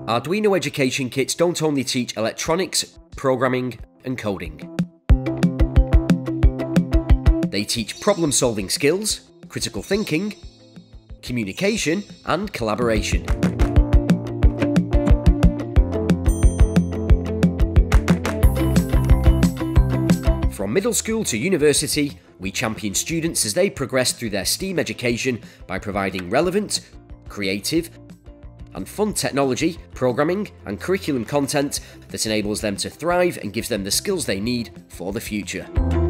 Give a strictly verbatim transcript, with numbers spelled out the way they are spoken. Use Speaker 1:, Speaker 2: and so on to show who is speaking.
Speaker 1: Arduino education kits don't only teach electronics, programming, and coding. They teach problem-solving skills, critical thinking, communication, and collaboration. From middle school to university, we champion students as they progress through their STEAM education by providing relevant, creative, and fun technology, programming, and curriculum content that enables them to thrive and gives them the skills they need for the future.